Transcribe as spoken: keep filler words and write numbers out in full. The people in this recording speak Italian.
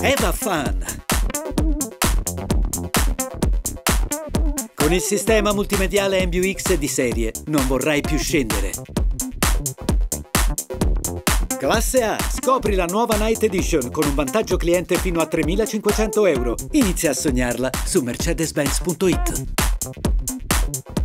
Eva Fan. Con il sistema multimediale M B U X di serie non vorrai più scendere. Classe A, scopri la nuova Night Edition con un vantaggio cliente fino a tremilacinquecento euro. Inizia a sognarla su mercedes benz punto it.